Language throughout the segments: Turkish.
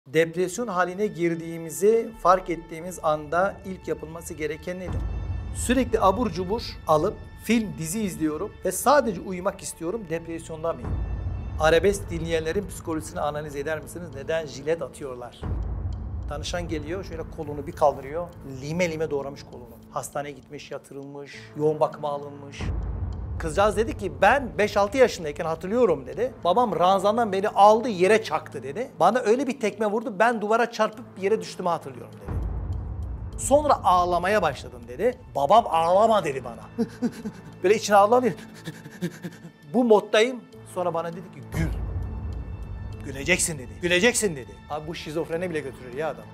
Depresyon haline girdiğimizi fark ettiğimiz anda ilk yapılması gereken nedir? Sürekli abur cubur alıp film, dizi izliyorum ve sadece uyumak istiyorum, depresyonda mıyım? Arabesk dinleyenlerin psikolojisini analiz eder misiniz? Neden jilet atıyorlar? Danışan geliyor, şöyle kolunu bir kaldırıyor, lime lime doğramış kolunu. Hastaneye gitmiş, yatırılmış, yoğun bakıma alınmış. Kızcağız dedi ki ben 5-6 yaşındayken hatırlıyorum dedi. Babam ranzandan beni aldı yere çaktı dedi. Bana öyle bir tekme vurdu ben duvara çarpıp yere düştüğümü hatırlıyorum dedi. Sonra ağlamaya başladım dedi. Babam ağlama dedi bana. Böyle içine ağlamıyor. Bu moddayım. Sonra bana dedi ki gül. Güleceksin dedi. Güleceksin dedi. Abi bu şizofrene bile götürür ya adam.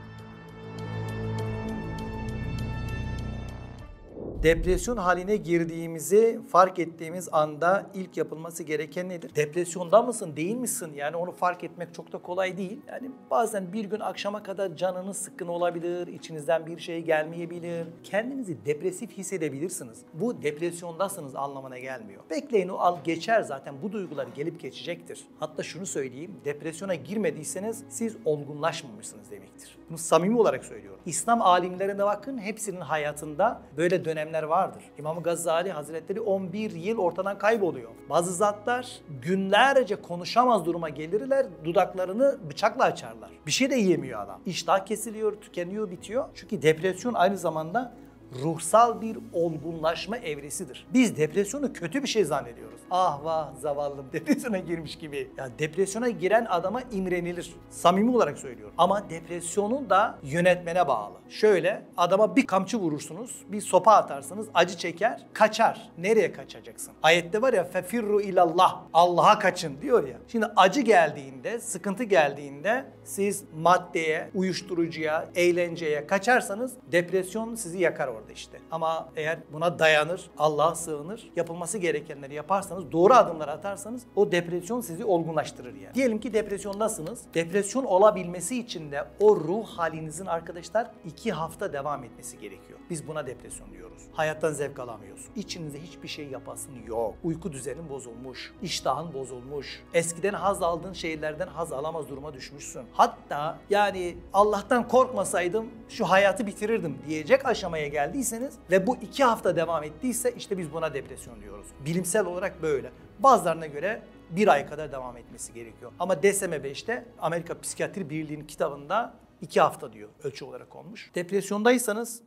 Depresyon haline girdiğimizi fark ettiğimiz anda ilk yapılması gereken nedir? Depresyonda mısın, değil misin? Yani onu fark etmek çok da kolay değil. Yani bazen bir gün akşama kadar canınız sıkkın olabilir, içinizden bir şey gelmeyebilir. Kendinizi depresif hissedebilirsiniz. Bu depresyondasınız anlamına gelmiyor. Bekleyin o geçer zaten, bu duygular gelip geçecektir. Hatta şunu söyleyeyim, depresyona girmediyseniz siz olgunlaşmamışsınız demektir. Bunu samimi olarak söylüyorum. İslam alimlerine bakın, hepsinin hayatında böyle dönemler vardır. İmam Gazali Hazretleri 11 yıl ortadan kayboluyor. Bazı zatlar günlerce konuşamaz duruma gelirler, dudaklarını bıçakla açarlar. Bir şey de yiyemiyor adam. İştah kesiliyor, tükeniyor, bitiyor. Çünkü depresyon aynı zamanda ruhsal bir olgunlaşma evresidir. Biz depresyonu kötü bir şey zannediyoruz. Ah vah zavallım depresyona girmiş gibi. Ya depresyona giren adama imrenilir. Samimi olarak söylüyorum. Ama depresyonun da yönetmene bağlı. Şöyle adama bir kamçı vurursunuz, bir sopa atarsınız, acı çeker, kaçar. Nereye kaçacaksın? Ayette var ya fefirru ilallah. Allah'a kaçın diyor ya. Şimdi acı geldiğinde, sıkıntı geldiğinde siz maddeye, uyuşturucuya, eğlenceye kaçarsanız depresyon sizi yakar orada işte. Ama eğer buna dayanır, Allah'a sığınır, yapılması gerekenleri yaparsanız, doğru adımlar atarsanız o depresyon sizi olgunlaştırır yani. Diyelim ki depresyondasınız. Depresyon olabilmesi için de o ruh halinizin arkadaşlar 2 hafta devam etmesi gerekiyor. Biz buna depresyon diyoruz. Hayattan zevk alamıyorsun. İçinize hiçbir şey yapasın yok. Uyku düzenin bozulmuş. İştahın bozulmuş. Eskiden haz aldığın şeylerden haz alamaz duruma düşmüşsün. Hatta yani Allah'tan korkmasaydım şu hayatı bitirirdim diyecek aşamaya geldiyseniz ve bu 2 hafta devam ettiyse işte biz buna depresyon diyoruz. Bilimsel olarak böyle. Bazılarına göre 1 ay kadar devam etmesi gerekiyor. Ama DSM-5'te Amerika Psikiyatri Birliği'nin kitabında 2 hafta diyor, ölçü olarak konmuş. Depresyondaysanız...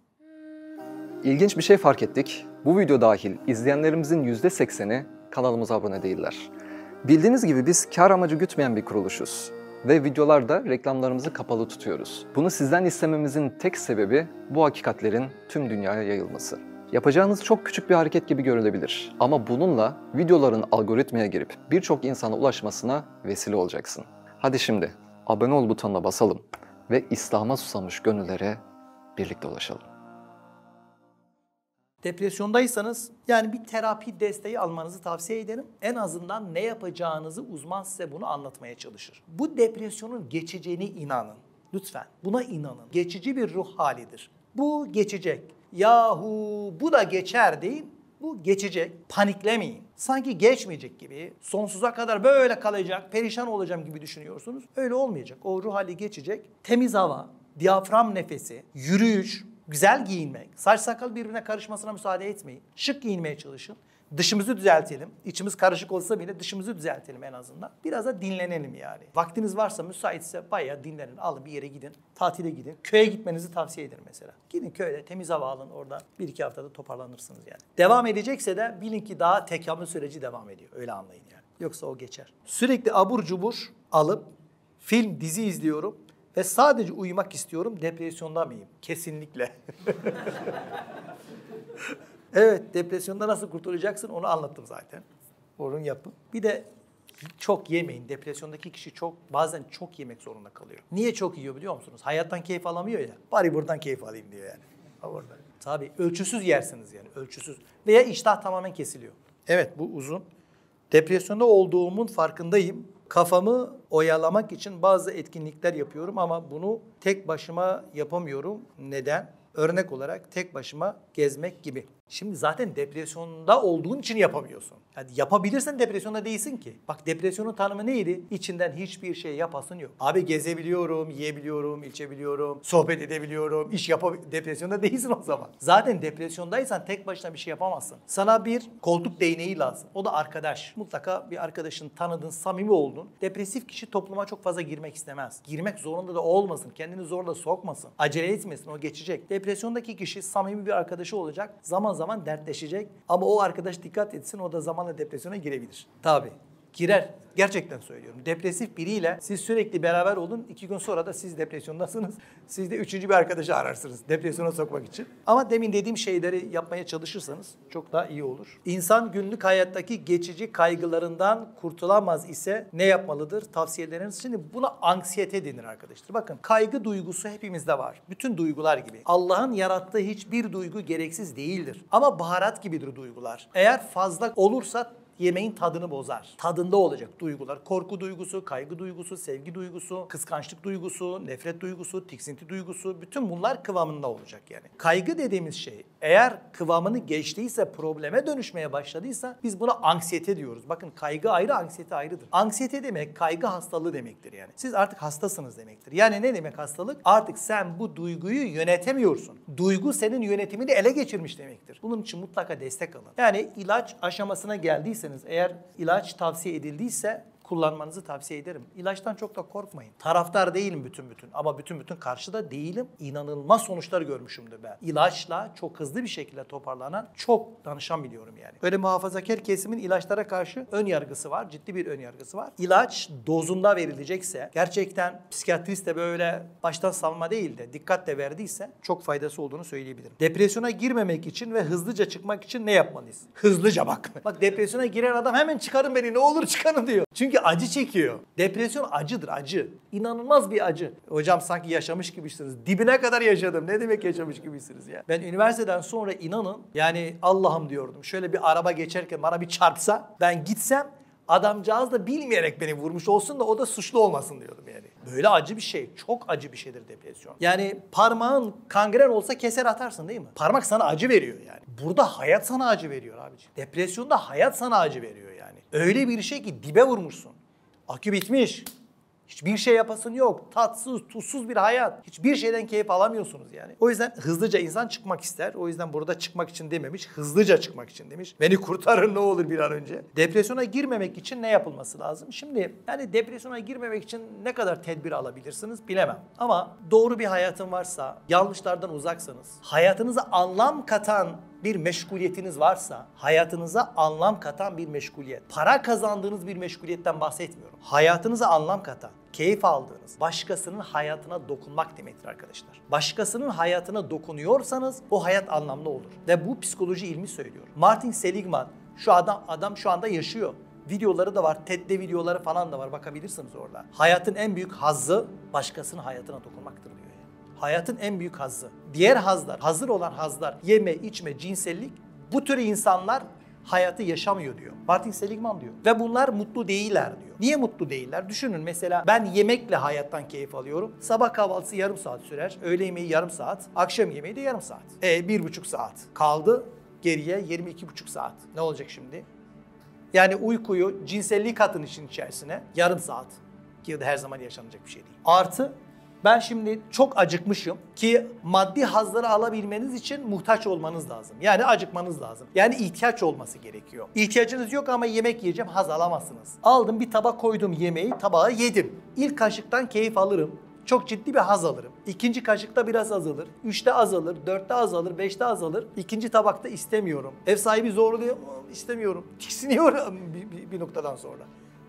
İlginç bir şey fark ettik. Bu video dahil izleyenlerimizin %80'i kanalımıza abone değiller. Bildiğiniz gibi biz kar amacı gütmeyen bir kuruluşuz. Ve videolarda reklamlarımızı kapalı tutuyoruz. Bunu sizden istememizin tek sebebi bu hakikatlerin tüm dünyaya yayılması. Yapacağınız çok küçük bir hareket gibi görülebilir. Ama bununla videoların algoritmaya girip birçok insana ulaşmasına vesile olacaksın. Hadi şimdi abone ol butonuna basalım ve İslam'a susamış gönüllere birlikte ulaşalım. Depresyondaysanız yani bir terapi desteği almanızı tavsiye ederim. En azından ne yapacağınızı uzman size bunu anlatmaya çalışır. Bu depresyonun geçeceğine inanın. Lütfen buna inanın. Geçici bir ruh halidir. Bu geçecek. Yahu bu da geçer değil. Bu geçecek. Paniklemeyin. Sanki geçmeyecek gibi, sonsuza kadar böyle kalacak, perişan olacağım gibi düşünüyorsunuz. Öyle olmayacak. O ruh hali geçecek. Temiz hava, diyafram nefesi, yürüyüş, güzel giyinmek, saç sakal birbirine karışmasına müsaade etmeyin. Şık giyinmeye çalışın. Dışımızı düzeltelim. İçimiz karışık olsa bile dışımızı düzeltelim en azından. Biraz da dinlenelim yani. Vaktiniz varsa, müsaitse bayağı dinlenin. Alın bir yere gidin, tatile gidin. Köye gitmenizi tavsiye ederim mesela. Gidin köyde temiz hava alın, orada 1-2 haftada toparlanırsınız yani. Devam edecekse de bilin ki daha tekamül süreci devam ediyor. Öyle anlayın yani. Yoksa o geçer. Sürekli abur cubur alıp film, dizi izliyorum. Ve sadece uyumak istiyorum, depresyonda mıyım? Kesinlikle. Evet, depresyonda nasıl kurtulacaksın onu anlattım zaten. Onu yapın. Bir de çok yemeyin. Depresyondaki kişi bazen çok yemek zorunda kalıyor. Niye çok yiyor biliyor musunuz? Hayattan keyif alamıyor ya. Bari buradan keyif alayım diyor yani. Orada. Tabii ölçüsüz yersiniz yani, ölçüsüz. Veya iştah tamamen kesiliyor. Evet, bu uzun. Depresyonda olduğumun farkındayım. Kafamı oyalamak için bazı etkinlikler yapıyorum ama bunu tek başıma yapamıyorum. Neden? Örnek olarak tek başıma gezmek gibi. Şimdi zaten depresyonda olduğun için yapamıyorsun. Yani yapabilirsen depresyonda değilsin ki. Bak depresyonun tanımı neydi? İçinden hiçbir şey yapasın yok. Abi gezebiliyorum, yiyebiliyorum, içebiliyorum, sohbet edebiliyorum, iş yapabiliyorum. Depresyonda değilsin o zaman. Zaten depresyondaysan tek başına bir şey yapamazsın. Sana bir koltuk değneği lazım. O da arkadaş. Mutlaka bir arkadaşın tanıdığın, samimi olduğun. Depresif kişi topluma çok fazla girmek istemez. Girmek zorunda da olmasın. Kendini zorla sokmasın. Acele etmesin. O geçecek. Depresyondaki kişi samimi bir arkadaşı olacak. Zaman zaman dertleşecek. Ama o arkadaş dikkat etsin. O da zamanla depresyona girebilir. Tabii. Girer. Gerçekten söylüyorum. Depresif biriyle siz sürekli beraber olun. 2 gün sonra da siz depresyondasınız. Siz de 3. bir arkadaşı ararsınız depresyona sokmak için. Ama demin dediğim şeyleri yapmaya çalışırsanız çok daha iyi olur. İnsan günlük hayattaki geçici kaygılarından kurtulamaz ise ne yapmalıdır? Tavsiyeleriniz. Şimdi buna anksiyete denir arkadaşlar. Bakın kaygı duygusu hepimizde var. Bütün duygular gibi. Allah'ın yarattığı hiçbir duygu gereksiz değildir. Ama baharat gibidir duygular. Eğer fazla olursa yemeğin tadını bozar. Tadında olacak duygular. Korku duygusu, kaygı duygusu, sevgi duygusu, kıskançlık duygusu, nefret duygusu, tiksinti duygusu. Bütün bunlar kıvamında olacak yani. Kaygı dediğimiz şey eğer kıvamını geçtiyse, probleme dönüşmeye başladıysa biz buna anksiyete diyoruz. Bakın kaygı ayrı, anksiyete ayrıdır. Anksiyete demek kaygı hastalığı demektir yani. Siz artık hastasınız demektir. Yani ne demek hastalık? Artık sen bu duyguyu yönetemiyorsun. Duygu senin yönetimini ele geçirmiş demektir. Bunun için mutlaka destek alın. Yani ilaç aşamasına geldiyseniz, eğer ilaç tavsiye edildiyse kullanmanızı tavsiye ederim. İlaçtan çok da korkmayın. Taraftar değilim bütün ama bütün karşıda değilim. İnanılmaz sonuçlar görmüşümdür ben. İlaçla çok hızlı bir şekilde toparlanan çok danışan biliyorum yani. Böyle muhafazakar kesimin ilaçlara karşı ön yargısı var. Ciddi bir ön yargısı var. İlaç dozunda verilecekse, gerçekten psikiyatrist de böyle baştan savma değil de dikkatle verdiyse çok faydası olduğunu söyleyebilirim. Depresyona girmemek için ve hızlıca çıkmak için ne yapmalıyız? Hızlıca bak. Bak depresyona giren adam hemen çıkarın beni ne olur çıkarın diyor. Çünkü acı çekiyor. Depresyon acıdır, acı. İnanılmaz bir acı. Hocam sanki yaşamış gibisiniz. Dibine kadar yaşadım. Ne demek yaşamış gibisiniz ya? Ben üniversiteden sonra inanın yani Allah'ım diyordum. Şöyle bir araba geçerken bana bir çarpsa ben gitsem adamcağız da bilmeyerek beni vurmuş olsun da o da suçlu olmasın diyordum yani. Böyle acı bir şey. Çok acı bir şeydir depresyon. Yani parmağın kangren olsa keser atarsın değil mi? Parmak sana acı veriyor yani. Burada hayat sana acı veriyor abiciğim. Depresyonda hayat sana acı veriyor yani. Öyle bir şey ki dibe vurmuşsun. Akü bitmiş. Hiçbir şey yapasın yok. Tatsız, tuzsuz bir hayat. Hiçbir şeyden keyif alamıyorsunuz yani. O yüzden hızlıca insan çıkmak ister. O yüzden burada çıkmak için dememiş, hızlıca çıkmak için demiş. Beni kurtarın ne olur bir an önce. Depresyona girmemek için ne yapılması lazım? Şimdi yani depresyona girmemek için ne kadar tedbir alabilirsiniz bilemem. Ama doğru bir hayatın varsa, yanlışlardan uzaksanız, hayatınıza anlam katan bir meşguliyetiniz varsa, hayatınıza anlam katan bir meşguliyet, para kazandığınız bir meşguliyetten bahsetmiyorum. Hayatınıza anlam katan, keyif aldığınız, başkasının hayatına dokunmak demektir arkadaşlar. Başkasının hayatına dokunuyorsanız o hayat anlamlı olur. Ve bu psikoloji ilmi söylüyor. Martin Seligman, şu adam şu anda yaşıyor. Videoları da var, TED'de videoları falan da var, bakabilirsiniz orada. Hayatın en büyük hazzı başkasının hayatına dokunmaktır diyor. Hayatın en büyük hazzı. Diğer hazlar, hazır olan hazlar, yeme, içme, cinsellik, bu tür insanlar hayatı yaşamıyor diyor. Martin Seligman diyor. Ve bunlar mutlu değiller diyor. Niye mutlu değiller? Düşünün mesela ben yemekle hayattan keyif alıyorum. Sabah kahvaltısı yarım saat sürer, öğle yemeği yarım saat, akşam yemeği de yarım saat. 1,5 saat. Kaldı geriye 22,5 saat. Ne olacak şimdi? Yani uykuyu, cinselliği katın işin içerisine yarım saat. Ki her zaman yaşanacak bir şey değil. Artı ben şimdi çok acıkmışım ki maddi hazları alabilmeniz için muhtaç olmanız lazım. Yani acıkmanız lazım. Yani ihtiyaç olması gerekiyor. İhtiyacınız yok ama yemek yiyeceğim, haz alamazsınız. Aldım bir tabak koydum yemeği, tabağa yedim. İlk kaşıktan keyif alırım. Çok ciddi bir haz alırım. İkinci kaşıkta biraz azalır. 3'te azalır, 4'te azalır, 5'te azalır. İkinci tabakta istemiyorum. Ev sahibi zorluyor, istemiyorum. Tiksiniyorum bir noktadan sonra.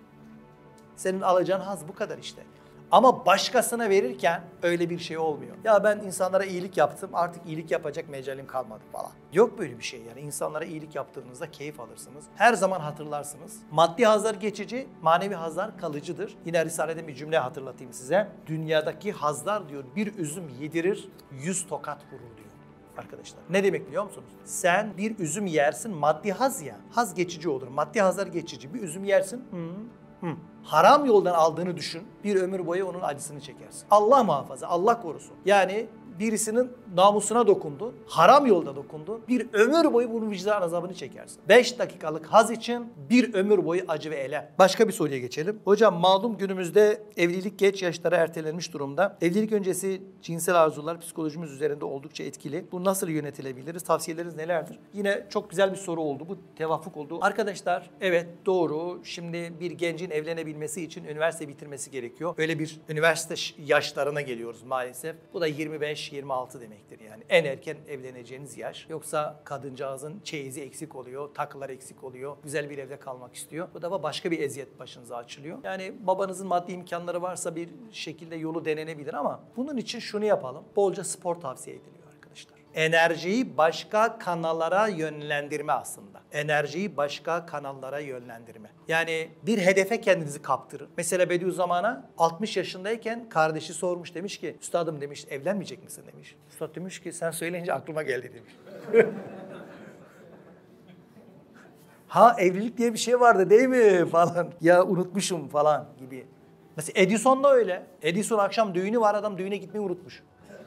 Senin alacağın haz bu kadar işte. Ama başkasına verirken öyle bir şey olmuyor. Ya ben insanlara iyilik yaptım, artık iyilik yapacak mecalim kalmadı falan. Yok böyle bir şey yani. İnsanlara iyilik yaptığınızda keyif alırsınız. Her zaman hatırlarsınız. Maddi hazlar geçici, manevi hazlar kalıcıdır. Yine Risale'de bir cümle hatırlatayım size. Dünyadaki hazlar diyor bir üzüm yedirir, 100 tokat vurur diyor. Arkadaşlar ne demek biliyor musunuz? Sen bir üzüm yersin, maddi haz ya. Haz geçici olur. Maddi hazlar geçici. Bir üzüm yersin. Haram yoldan aldığını düşün. Bir ömür boyu onun acısını çekersin. Allah muhafaza, Allah korusun. Yani birisinin namusuna dokundu, haram yolda dokundu. Bir ömür boyu bunun vicdan azabını çekersin. 5 dakikalık haz için bir ömür boyu acı ve elem. Başka bir soruya geçelim. Hocam malum günümüzde evlilik geç yaşlara ertelenmiş durumda. Evlilik öncesi cinsel arzular psikolojimiz üzerinde oldukça etkili. Bu nasıl yönetilebiliriz? Tavsiyeleriniz nelerdir? Yine çok güzel bir soru oldu. Bu tevafuk oldu. Arkadaşlar evet doğru. Şimdi bir gencin evlenebilmesi için üniversite bitirmesi gerekiyor. Öyle bir üniversite yaşlarına geliyoruz maalesef. Bu da 25-26 demektir yani. En erken evleneceğiniz yaş. Yoksa kadıncağızın çeyizi eksik oluyor, takılar eksik oluyor. Güzel bir evde kalmak istiyor. Bu da başka bir eziyet başınıza açılıyor. Yani babanızın maddi imkanları varsa bir şekilde yolu denenebilir ama bunun için şunu yapalım. Bolca spor tavsiye ediliyor arkadaşlar. Enerjiyi başka kanallara yönlendirme aslında. Enerjiyi başka kanallara yönlendirme. Yani bir hedefe kendinizi kaptırın. Mesela Bediüzzaman'a 60 yaşındayken kardeşi sormuş, demiş ki üstadım demiş evlenmeyecek misin demiş. Üstad demiş ki sen söyleyince aklıma geldi demiş. Ha evlilik diye bir şey vardı değil mi falan. Ya unutmuşum falan gibi. Mesela Edison da öyle. Edison akşam düğünü var, adam düğüne gitmeyi unutmuş.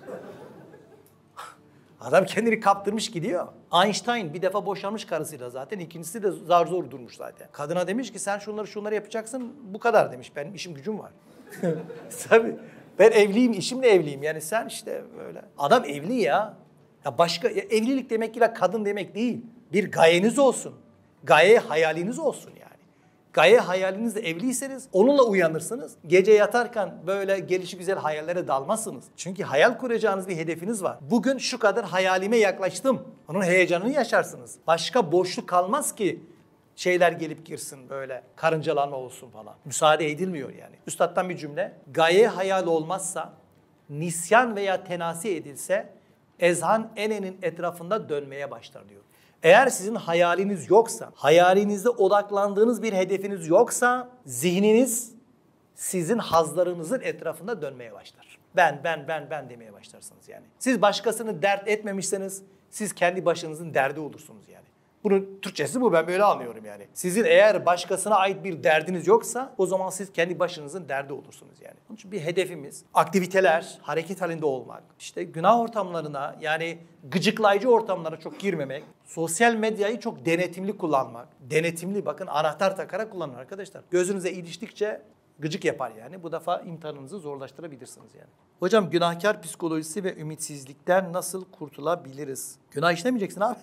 Adam kendini kaptırmış gidiyor. Einstein bir defa boşanmış karısıyla zaten. İkincisi de zar zor durmuş zaten. Kadına demiş ki sen şunları yapacaksın, bu kadar demiş. Benim işim gücüm var. Tabii ben evliyim, işimle evliyim. Yani sen işte böyle. Adam evli ya. Ya başka evlilik demek illa kadın demek değil. Bir gayeniz olsun. Gaye hayaliniz olsun yani. Gaye hayalinizle evliyseniz onunla uyanırsınız. Gece yatarken böyle gelişigüzel hayallere dalmazsınız. Çünkü hayal kuracağınız bir hedefiniz var. Bugün şu kadar hayalime yaklaştım. Onun heyecanını yaşarsınız. Başka boşluk kalmaz ki şeyler gelip girsin böyle karıncalanma olsun falan. Müsaade edilmiyor yani. Üstad'dan bir cümle. Gaye hayal olmazsa, nisyan veya tenasi edilse ezhan enenin etrafında dönmeye başlar diyor. Eğer sizin hayaliniz yoksa, hayalinizde odaklandığınız bir hedefiniz yoksa, zihniniz sizin hazlarınızın etrafında dönmeye başlar. Ben demeye başlarsınız yani. Siz başkasını dert etmemişseniz, siz kendi başınızın derdi olursunuz yani. Bunun Türkçesi bu, ben böyle anlıyorum yani. Sizin eğer başkasına ait bir derdiniz yoksa o zaman siz kendi başınızın derdi olursunuz yani. Onun için bir hedefimiz, aktiviteler, hareket halinde olmak, işte günah ortamlarına yani gıcıklayıcı ortamlara çok girmemek, sosyal medyayı çok denetimli kullanmak. Denetimli bakın anahtar takarak kullanın arkadaşlar. Gözünüze iliştikçe gıcık yapar yani. Bu defa imtihanınızı zorlaştırabilirsiniz yani. Hocam günahkar psikolojisi ve ümitsizlikten nasıl kurtulabiliriz? Günah işlemeyeceksin abi.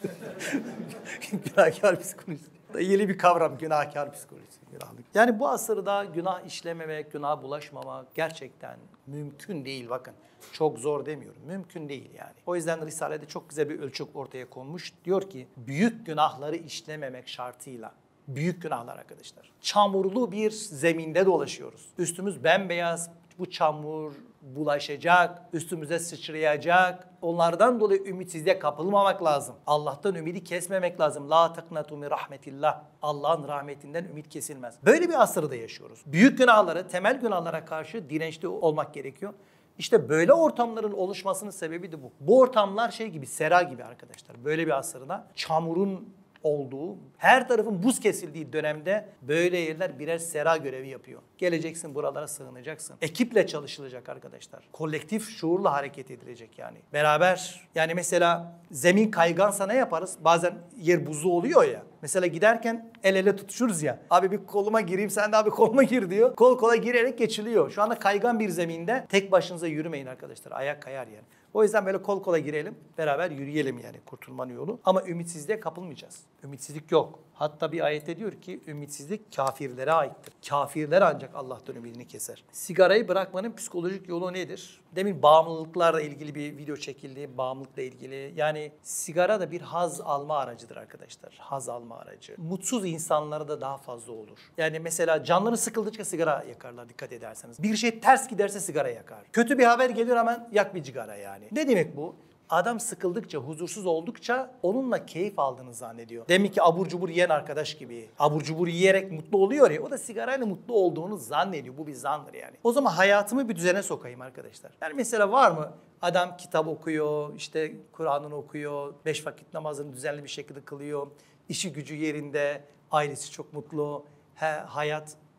Günahkar psikolojisi. Yeni bir kavram günahkar psikolojisi. Günahlık. Yani bu asırda günah işlememek, günah bulaşmamak gerçekten mümkün değil bakın. Çok zor demiyorum. Mümkün değil yani. O yüzden Risale'de çok güzel bir ölçü ortaya konmuş. Diyor ki büyük günahları işlememek şartıyla. Büyük günahlar arkadaşlar. Çamurlu bir zeminde dolaşıyoruz. Üstümüz bembeyaz, bu çamur bulaşacak, üstümüze sıçrayacak. Onlardan dolayı ümitsizliğe kapılmamak lazım. Allah'tan ümidi kesmemek lazım. La taknatu min rahmetillah. Allah'ın rahmetinden ümit kesilmez. Böyle bir asırda yaşıyoruz. Büyük günahlara, temel günahlara karşı dirençli olmak gerekiyor. İşte böyle ortamların oluşmasının sebebi de bu. Bu ortamlar şey gibi, sera gibi arkadaşlar. Böyle bir asırda çamurun olduğu, her tarafın buz kesildiği dönemde böyle yerler birer sera görevi yapıyor. Geleceksin buralara sığınacaksın. Ekiple çalışılacak arkadaşlar. Kolektif şuurla hareket edilecek yani. Beraber yani mesela zemin kaygansa ne yaparız? Bazen yer buzlu oluyor ya. Mesela giderken el ele tutuşuruz ya. Abi bir koluma gireyim sen de abi koluma gir diyor. Kol kola girerek geçiliyor. Şu anda kaygan bir zeminde tek başınıza yürümeyin arkadaşlar. Ayak kayar yani. O yüzden böyle kol kola girelim, beraber yürüyelim yani kurtulmanın yolu. Ama ümitsizliğe kapılmayacağız. Ümitsizlik yok. Hatta bir ayette diyor ki ümitsizlik kafirlere aittir. Kafirler ancak Allah'tan ümidini keser. Sigarayı bırakmanın psikolojik yolu nedir? Demin bağımlılıklarla ilgili bir video çekildi. Bağımlılıkla ilgili. Yani sigara da bir haz alma aracıdır arkadaşlar. Haz alma aracı. Mutsuz insanlara da daha fazla olur. Yani mesela canları sıkıldıkça sigara yakarlar dikkat ederseniz. Bir şey ters giderse sigara yakar. Kötü bir haber geliyor hemen yak bir sigara yani. Ne demek bu? Adam sıkıldıkça, huzursuz oldukça onunla keyif aldığını zannediyor. Demek ki abur cubur yiyen arkadaş gibi. Abur cubur yiyerek mutlu oluyor ya, o da sigarayla mutlu olduğunu zannediyor. Bu bir zandır yani. O zaman hayatımı bir düzene sokayım arkadaşlar. Yani mesela var mı? Adam kitap okuyor, işte Kur'an'ını okuyor, 5 vakit namazını düzenli bir şekilde kılıyor. İşi gücü yerinde, ailesi çok mutlu, hayat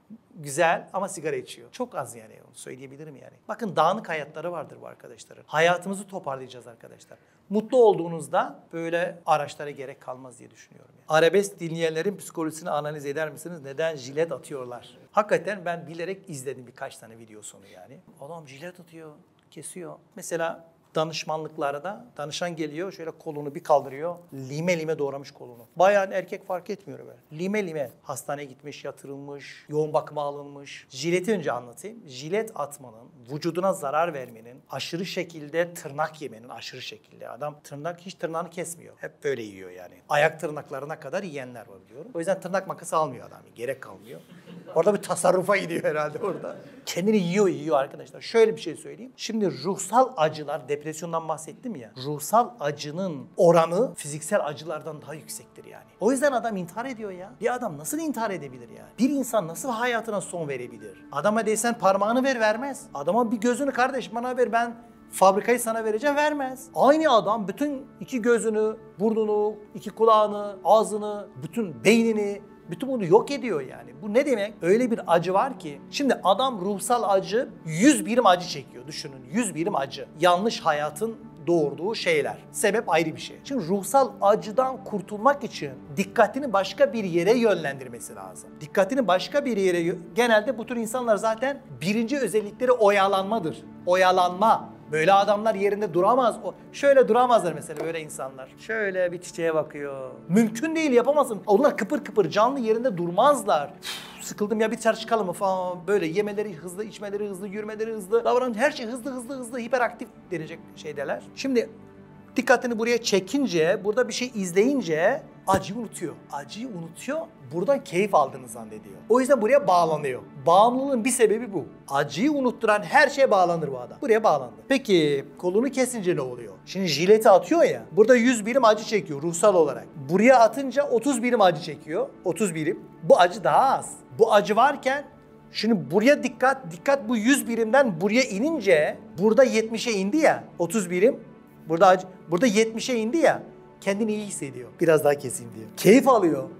güzel ama sigara içiyor. Çok az yani, onu söyleyebilirim yani. Bakın dağınık hayatları vardır bu arkadaşların. Hayatımızı toparlayacağız arkadaşlar. Mutlu olduğunuzda böyle araçlara gerek kalmaz diye düşünüyorum. Yani. Arabesk dinleyenlerin psikolojisini analiz eder misiniz? Neden jilet atıyorlar? Hakikaten ben bilerek izledim birkaç tane videosunu yani. Adam jilet atıyor, kesiyor. Mesela danışmanlıklarda danışan geliyor, şöyle kolunu bir kaldırıyor, lime lime doğramış kolunu. Bayan erkek fark etmiyor böyle. Lime lime. Hastaneye gitmiş, yatırılmış, yoğun bakıma alınmış. Jileti önce anlatayım. Jilet atmanın, vücuduna zarar vermenin, aşırı şekilde tırnak yemenin, aşırı şekilde. Adam hiç tırnağını kesmiyor. Hep böyle yiyor yani. Ayak tırnaklarına kadar yiyenler var biliyorum. O yüzden tırnak makası almıyor adam. Gerek kalmıyor. Orada bir tasarrufa gidiyor herhalde orada. Kendini yiyor arkadaşlar. Şöyle bir şey söyleyeyim. Şimdi ruhsal acılar, depresyondan bahsettim ya. Ruhsal acının oranı fiziksel acılardan daha yüksektir yani. O yüzden adam intihar ediyor ya. Bir adam nasıl intihar edebilir yani? Bir insan nasıl hayatına son verebilir? Adama desen parmağını vermez. Adama bir gözünü kardeş bana ver, ben fabrikayı sana vereceğim, vermez. Aynı adam bütün iki gözünü, burnunu, iki kulağını, ağzını, bütün beynini, bütün bunu yok ediyor yani. Bu ne demek? Öyle bir acı var ki. Şimdi adam ruhsal acı, 100 birim acı çekiyor. Düşünün, 100 birim acı. Yanlış hayatın doğurduğu şeyler. Sebep ayrı bir şey. Şimdi ruhsal acıdan kurtulmak için dikkatini başka bir yere yönlendirmesi lazım. Dikkatini başka bir yere... Genelde bu tür insanlar zaten birinci özellikleri oyalanmadır. Oyalanma. Böyle adamlar yerinde duramaz. Şöyle duramazlar mesela böyle insanlar. Şöyle bir çiçeğe bakıyor. Mümkün değil, yapamazsın. Onlar kıpır kıpır canlı yerinde durmazlar. Sıkıldım ya, bir dışarı çıkalım mı falan. Böyle yemeleri hızlı, içmeleri hızlı, yürümeleri hızlı. Davranış her şey hızlı, hiperaktif denecek şeydeler. Şimdi dikkatini buraya çekince, burada bir şey izleyince acıyı unutuyor. Acıyı unutuyor, buradan keyif aldığını zannediyor. O yüzden buraya bağlanıyor. Bağımlılığın bir sebebi bu. Acıyı unutturan her şeye bağlanır bu adam. Buraya bağlandı. Peki kolunu kesince ne oluyor? Şimdi jileti atıyor ya, burada 100 birim acı çekiyor ruhsal olarak. Buraya atınca 30 birim acı çekiyor. 30 birim. Bu acı daha az. Bu acı varken şimdi buraya dikkat bu 100 birimden buraya inince burada 70'e indi ya 30 birim. Burada 70'e indi ya, kendini iyi hissediyor. Biraz daha keseyim diyor. Keyif alıyor.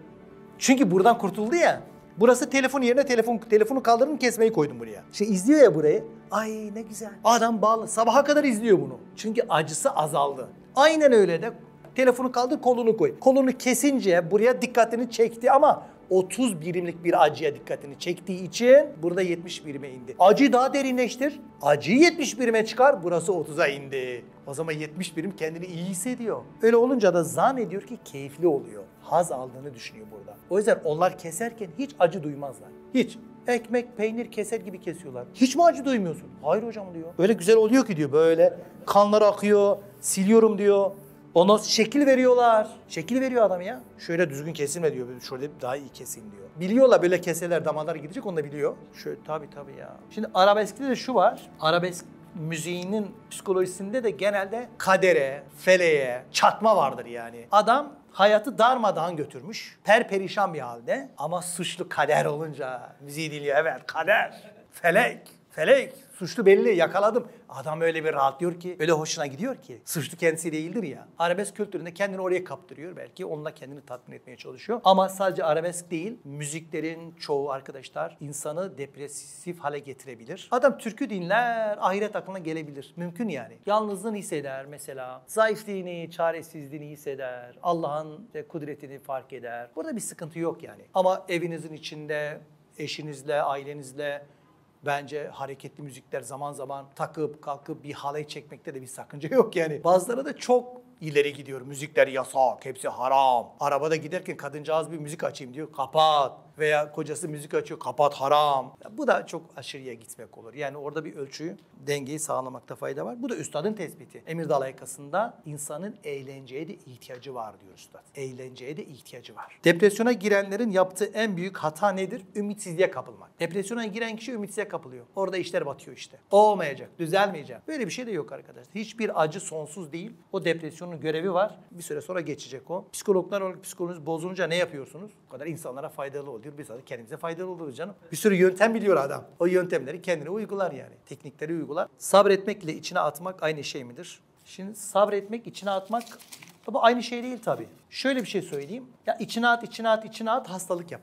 Çünkü buradan kurtuldu ya. Burası telefon yerine telefonu kaldırdım, kesmeyi koydum buraya. Şimdi izliyor ya burayı. Ay ne güzel. Adam bağlı. Sabaha kadar izliyor bunu. Çünkü acısı azaldı. Aynen öyle de telefonu kaldır, kolunu koy. Kolunu kesince buraya dikkatini çekti ama 30 birimlik bir acıya dikkatini çektiği için burada 70 birime indi. Acıyı daha derinleştir. Acıyı 70 birime çıkar. Burası 30'a indi. O zaman 70 birim kendini iyi hissediyor. Öyle olunca da zannediyor ki keyifli oluyor. Haz aldığını düşünüyor burada. O yüzden onlar keserken hiç acı duymazlar. Hiç. Ekmek, peynir keser gibi kesiyorlar. Hiç mi acı duymuyorsun? Hayır hocam diyor. Öyle güzel oluyor ki diyor, böyle kanlar akıyor, siliyorum diyor. Ona şekil veriyorlar. Şekil veriyor adam ya. Şöyle düzgün kesilme diyor. Şöyle daha iyi kesin diyor. Biliyorlar böyle keseler damarlar gidecek, onu da biliyor. Şöyle tabii ya. Şimdi arabeskte de şu var. Arabesk müziğinin psikolojisinde de genelde kadere, feleğe, çatma vardır yani. Adam hayatı darmadağın götürmüş. Perperişan bir halde. Ama suçlu kader olunca müziği dinliyor. Evet, kader, felek. Suçlu belli, yakaladım. Adam öyle bir rahatlıyor ki, öyle hoşuna gidiyor ki. Suçlu kendisi değildir ya. Arabesk kültüründe kendini oraya kaptırıyor belki. Onunla kendini tatmin etmeye çalışıyor. Ama sadece arabesk değil, müziklerin çoğu arkadaşlar insanı depresif hale getirebilir. Adam türkü dinler, ahiret aklına gelebilir. Mümkün yani. Yalnızlığını hisseder mesela. Zayıflığını, çaresizliğini hisseder. Allah'ın kudretini fark eder. Burada bir sıkıntı yok yani. Ama evinizin içinde, eşinizle, ailenizle bence hareketli müzikler zaman zaman takıp kalkıp bir halay çekmekte de bir sakınca yok yani. Bazıları da çok ileri gidiyor. Müzikler yasak, hepsi haram. Arabada giderken kadıncağız bir müzik açayım diyor, kapat. Veya kocası müzik açıyor, kapat, haram. Bu da çok aşırıya gitmek olur. Yani orada bir ölçüyü, dengeyi sağlamakta fayda var. Bu da üstadın tespiti. Emirdağ Layıkası'nda insanın eğlenceye de ihtiyacı var diyor üstad. Eğlenceye de ihtiyacı var. Depresyona girenlerin yaptığı en büyük hata nedir? Ümitsizliğe kapılmak. Depresyona giren kişi ümitsizliğe kapılıyor. Orada işler batıyor işte. Olmayacak, düzelmeyecek. Böyle bir şey de yok arkadaşlar. Hiçbir acı sonsuz değil. O depresyonun görevi var. Bir süre sonra geçecek o. Psikologlar olarak psikolojiniz bozulunca ne yapıyorsunuz? O kadar insanlara faydalı oluyor. Biz de kendimize faydalı oluruz canım. Bir sürü yöntem biliyor adam. O yöntemleri kendine uygular yani. Teknikleri uygular. Sabretmekle içine atmak aynı şey midir? Şimdi sabretmek, içine atmak bu aynı şey değil tabii. Şöyle bir şey söyleyeyim. Ya içine at hastalık yapar.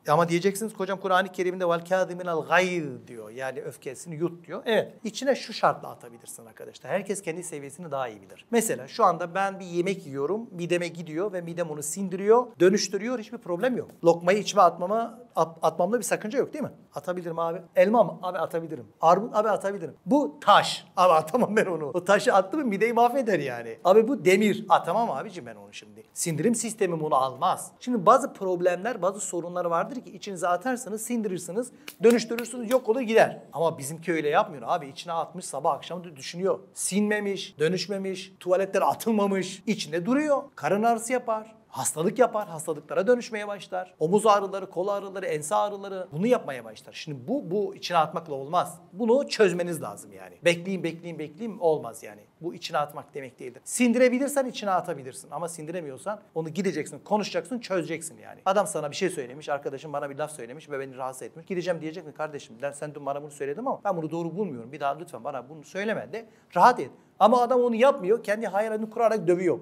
Ama diyeceksiniz ki hocam Kur'an-ı Kerim'de vel kâziminel gayz diyor. Yani öfkesini yut diyor. Evet. İçine şu şartla atabilirsin arkadaşlar. Herkes kendi seviyesini daha iyi bilir. Mesela şu anda ben bir yemek yiyorum. Mideme gidiyor ve midem onu sindiriyor. Dönüştürüyor. Hiçbir problem yok. Lokmayı içime atmamda bir sakınca yok değil mi? Atabilirim abi. Elma mı? Abi atabilirim. Armut abi atabilirim. Bu taş. Abi atamam ben onu. O taşı attım mı mideyi mahveder yani. Abi bu demir. Atamam abicim ben onu şimdi. Sindirim sistemim onu almaz. Şimdi bazı problemler, bazı sorunlar vardır ki içinize atarsanız sindirirsiniz, dönüştürürsünüz, yok olur gider. Ama bizimki öyle yapmıyor abi. İçine atmış sabah akşam düşünüyor. Sinmemiş, dönüşmemiş, tuvaletlere atılmamış. İçinde duruyor. Karın ağrısı yapar. Hastalık yapar, hastalıklara dönüşmeye başlar. Omuz ağrıları, kol ağrıları, ense ağrıları bunu yapmaya başlar. Şimdi bu içine atmakla olmaz. Bunu çözmeniz lazım yani. Bekleyin olmaz yani. Bu içine atmak demek değildir. Sindirebilirsen içine atabilirsin ama sindiremiyorsan onu gideceksin, konuşacaksın, çözeceksin yani. Adam sana bir şey söylemiş, arkadaşım bana bir laf söylemiş ve beni rahatsız etmiş. Gideceğim diyecek mi kardeşim sen dün bana bunu söyledin ama ben bunu doğru bulmuyorum. Bir daha lütfen bana bunu söyleme de rahat et. Ama adam onu yapmıyor, kendi hayalini kurarak dövüyor.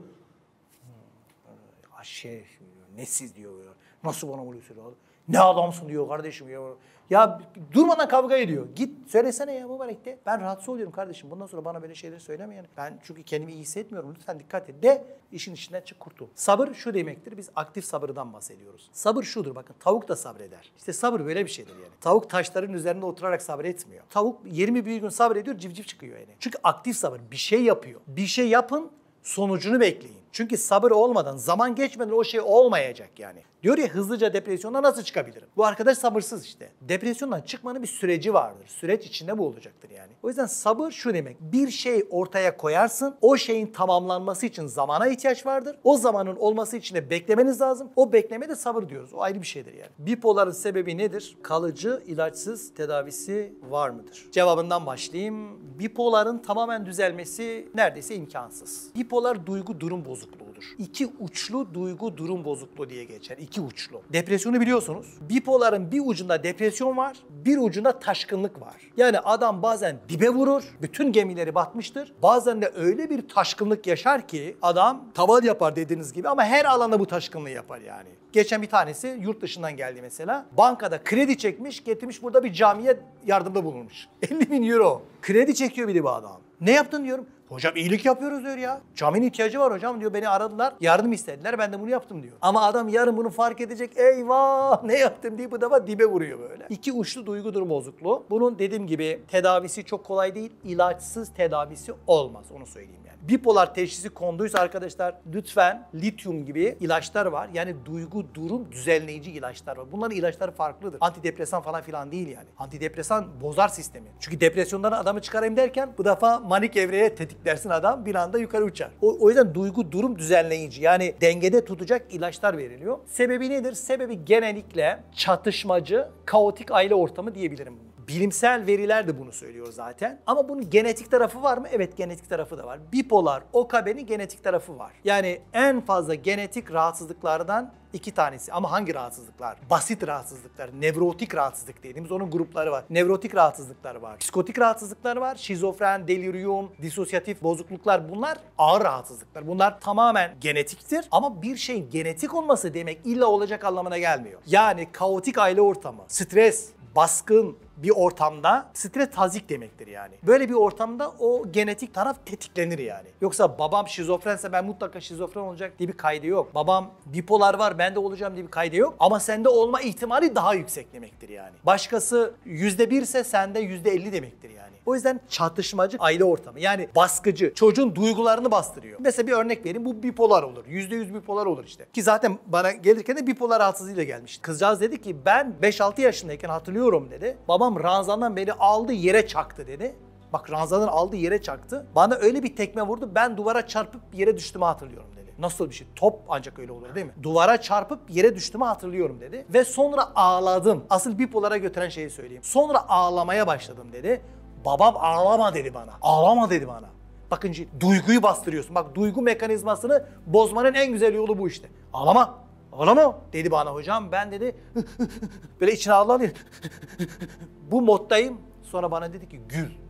Ne siz diyor ya. Nasıl bana bunu söylüyor? Ne adamsın diyor kardeşim ya. Ya durmadan kavga ediyor. Git söylesene ya mübarek de. Ben rahatsız oluyorum kardeşim. Bundan sonra bana böyle şeyleri söyleme yani. Ben çünkü kendimi iyi hissetmiyorum. Lütfen dikkat et de işin içinden çık kurtul. Sabır şu demektir. Biz aktif sabırdan bahsediyoruz. Sabır şudur bakın. Tavuk da sabreder. İşte sabır böyle bir şeydir yani. Tavuk taşların üzerinde oturarak sabretmiyor. Tavuk 21 gün sabrediyor, civciv çıkıyor yani. Çünkü aktif sabır. Bir şey yapıyor. Bir şey yapın, sonucunu bekleyin. Çünkü sabır olmadan, zaman geçmeden o şey olmayacak yani. Diyor ya hızlıca depresyondan nasıl çıkabilirim? Bu arkadaş sabırsız işte. Depresyondan çıkmanın bir süreci vardır. Süreç içinde bu olacaktır yani. O yüzden sabır şu demek. Bir şey ortaya koyarsın. O şeyin tamamlanması için zamana ihtiyaç vardır. O zamanın olması için de beklemeniz lazım. O beklemeye de sabır diyoruz. O ayrı bir şeydir yani. Bipoların sebebi nedir? Kalıcı, ilaçsız tedavisi var mıdır? Cevabından başlayayım. Bipoların tamamen düzelmesi neredeyse imkansız. Bipolar duygu durum bozukluğudur. İki uçlu duygu durum bozukluğu diye geçer. İki uçlu. Depresyonu biliyorsunuz. Bipoların bir ucunda depresyon var, bir ucunda taşkınlık var. Yani adam bazen dibe vurur, bütün gemileri batmıştır. Bazen de öyle bir taşkınlık yaşar ki adam tavan yapar dediğiniz gibi ama her alanda bu taşkınlığı yapar yani. Geçen bir tanesi yurt dışından geldi mesela. Bankada kredi çekmiş, getirmiş burada bir camiye yardımda bulunmuş. 50.000 euro. Kredi çekiyor bir de bu adam. Ne yaptın diyorum. Hocam iyilik yapıyoruz diyor ya. Caminin ihtiyacı var hocam diyor. Beni aradılar. Yardım istediler. Ben de bunu yaptım diyor. Ama adam yarın bunu fark edecek. Eyvah ne yaptım diye bu defa dibe vuruyor böyle. İki uçlu duygu durum bozukluğu. Bunun dediğim gibi tedavisi çok kolay değil. İlaçsız tedavisi olmaz. Onu söyleyeyim yani. Bipolar teşhisi konduysa arkadaşlar lütfen lityum gibi ilaçlar var. Yani duygu durum düzenleyici ilaçlar var. Bunların ilaçları farklıdır. Antidepresan falan filan değil yani. Antidepresan bozar sistemi. Çünkü depresyondan adamı çıkarayım derken bu defa manik evreye tetiklersin adam bir anda yukarı uçar. O yüzden duygu durum düzenleyici yani dengede tutacak ilaçlar veriliyor. Sebebi nedir? Sebebi genellikle çatışmacı, kaotik aile ortamı diyebilirim. Bilimsel veriler de bunu söylüyor zaten. Ama bunun genetik tarafı var mı? Evet genetik tarafı da var. Bipolar, OKB'nin genetik tarafı var. Yani en fazla genetik rahatsızlıklardan 2 tanesi. Ama hangi rahatsızlıklar? Basit rahatsızlıklar, nevrotik rahatsızlık dediğimiz onun grupları var. Nevrotik rahatsızlıklar var. Psikotik rahatsızlıklar var. Şizofren, delirium, disosyatif bozukluklar bunlar ağır rahatsızlıklar. Bunlar tamamen genetiktir. Ama bir şeyin genetik olması demek illa olacak anlamına gelmiyor. Yani kaotik aile ortamı, stres, baskın bir ortamda stres tazik demektir yani. Böyle bir ortamda o genetik taraf tetiklenir yani. Yoksa babam şizofrense ben mutlaka şizofren olacak diye bir kaydı yok. Babam bipolar var ben de olacağım diye bir kaydı yok. Ama sende olma ihtimali daha yüksek demektir yani. Başkası %1 ise sende %50 demektir yani. O yüzden çatışmacı aile ortamı yani baskıcı çocuğun duygularını bastırıyor. Mesela bir örnek vereyim bu bipolar olur. %100 bipolar olur işte. Ki zaten bana gelirken de bipolar rahatsızlığıyla gelmişti. Kızcağız dedi ki ben 5-6 yaşındayken hatırlıyorum dedi. Babam ranzadan beni aldı yere çaktı dedi. Bak ranzadan aldı yere çaktı. Bana öyle bir tekme vurdu ben duvara çarpıp yere düştüğümü hatırlıyorum dedi. Nasıl bir şey? Top ancak öyle olur değil mi? Duvara çarpıp yere düştüğümü hatırlıyorum dedi. Ve sonra ağladım. Asıl bipolara götüren şeyi söyleyeyim. Sonra ağlamaya başladım dedi. Babam ağlama dedi bana. Ağlama dedi bana. Bakın duyguyu bastırıyorsun. Bak duygu mekanizmasını bozmanın en güzel yolu bu işte. Ağlama. Ağlama dedi bana hocam. Ben dedi böyle içine ağladı. Bu moddayım. Sonra bana dedi ki gül.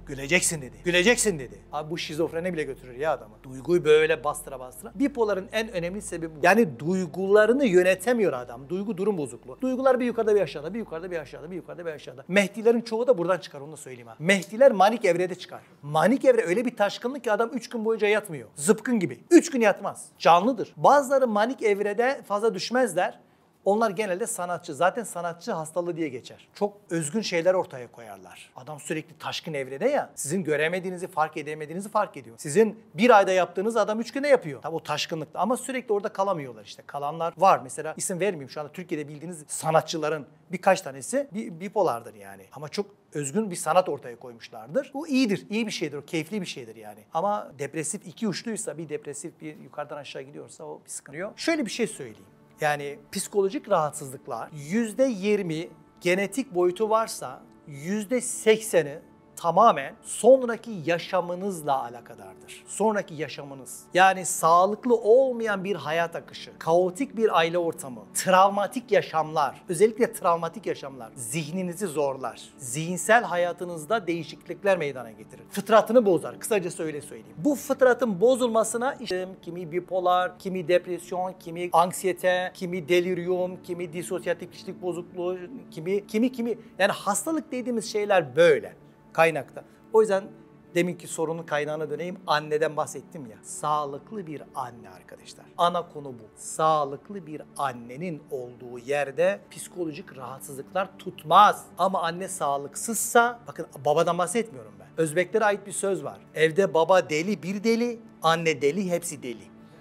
Güleceksin dedi. Güleceksin dedi. Abi bu şizofrene bile götürür ya adamı. Duyguyu böyle bastıra bastıra. Bipoların en önemli sebebi bu. Yani duygularını yönetemiyor adam. Duygu durum bozukluğu. Duygular bir yukarıda bir aşağıda, bir yukarıda bir aşağıda, bir yukarıda bir aşağıda. Mehdilerin çoğu da buradan çıkar, onu da söyleyeyim ha. Mehdiler manik evrede çıkar. Manik evre öyle bir taşkınlık ki adam 3 gün boyunca yatmıyor. Zıpkın gibi. 3 gün yatmaz. Canlıdır. Bazıları manik evrede fazla düşmezler. Onlar genelde sanatçı. Zaten sanatçı hastalığı diye geçer. Çok özgün şeyler ortaya koyarlar. Adam sürekli taşkın evrede ya. Sizin göremediğinizi, fark edemediğinizi fark ediyor. Sizin bir ayda yaptığınız adam 3 günde yapıyor. Tabii o taşkınlıkta ama sürekli orada kalamıyorlar işte. Kalanlar var. Mesela isim vermeyeyim, şu anda Türkiye'de bildiğiniz sanatçıların birkaç tanesi bipolardır yani. Ama çok özgün bir sanat ortaya koymuşlardır. Bu iyidir, iyi bir şeydir, o keyifli bir şeydir yani. Ama depresif iki uçluysa, bir depresif bir yukarıdan aşağı gidiyorsa o bir sıkıntı yok. Şöyle bir şey söyleyeyim. Yani psikolojik rahatsızlıklar %20 genetik boyutu varsa %80'i tamamen sonraki yaşamınızla alakadardır. Sonraki yaşamınız. Yani sağlıklı olmayan bir hayat akışı, kaotik bir aile ortamı, travmatik yaşamlar, özellikle travmatik yaşamlar zihninizi zorlar. Zihinsel hayatınızda değişiklikler meydana getirir. Fıtratını bozar. Kısacası öyle söyleyeyim. Bu fıtratın bozulmasına işte kimi bipolar, kimi depresyon, kimi anksiyete, kimi delirium, kimi disosyatif kişilik bozukluğu, kimi yani hastalık dediğimiz şeyler böyle. Kaynakta. O yüzden deminki sorunun kaynağına döneyim. Anneden bahsettim ya. Sağlıklı bir anne arkadaşlar. Ana konu bu. Sağlıklı bir annenin olduğu yerde psikolojik rahatsızlıklar tutmaz. Ama anne sağlıksızsa, bakın babadan bahsetmiyorum ben. Özbeklere ait bir söz var. Evde baba deli bir deli, anne deli hepsi deli.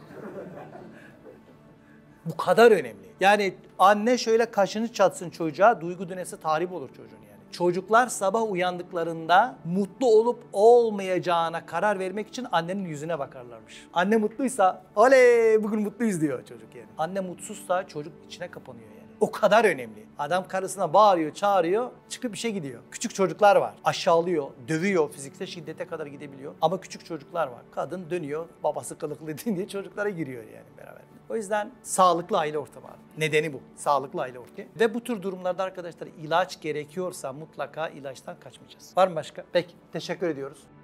Bu kadar önemli. Yani anne şöyle kaşını çatsın çocuğa, duygu dönesi tahrip olur çocuğun yani. Çocuklar sabah uyandıklarında mutlu olup olmayacağına karar vermek için annenin yüzüne bakarlarmış. Anne mutluysa, oley bugün mutluyuz diyor çocuk yani. Anne mutsuzsa çocuk içine kapanıyor yani. O kadar önemli. Adam karısına bağırıyor, çağırıyor, çıkıp işe gidiyor. Küçük çocuklar var. Aşağılıyor, dövüyor, fiziksel şiddete kadar gidebiliyor. Ama küçük çocuklar var. Kadın dönüyor, babası kılıklı diye çocuklara giriyor yani beraber. O yüzden sağlıklı aile ortamı abi. Nedeni bu. Sağlıklı aile ortamı. Ve bu tür durumlarda arkadaşlar ilaç gerekiyorsa mutlaka ilaçtan kaçmayacağız. Var mı başka? Peki. Teşekkür ediyoruz.